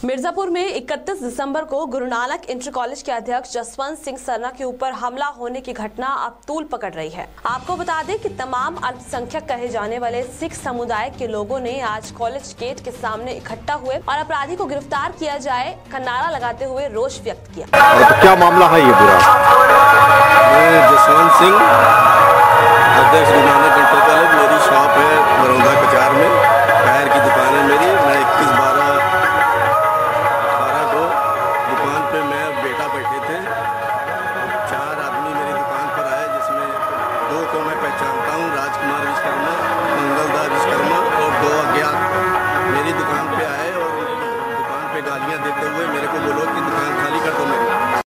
मिर्जापुर में 31 दिसंबर को Guru Nanak inter college के अध्यक्ष जसवंत सिंह सरना के ऊपर हमला होने की घटना अब तूल पकड़ रही है। आपको बता दें कि तमाम अल्पसंख्यक कहे जाने वाले सिख समुदाय के लोगों ने आज कॉलेज गेट के सामने इकट्ठा हुए और अपराधी को गिरफ्तार किया जाए का नारा लगाते हुए रोष व्यक्त किया। तो क्या मामला है ये पूरा? मैं जसवंत सिंह, अध्यक्ष गुरु नानक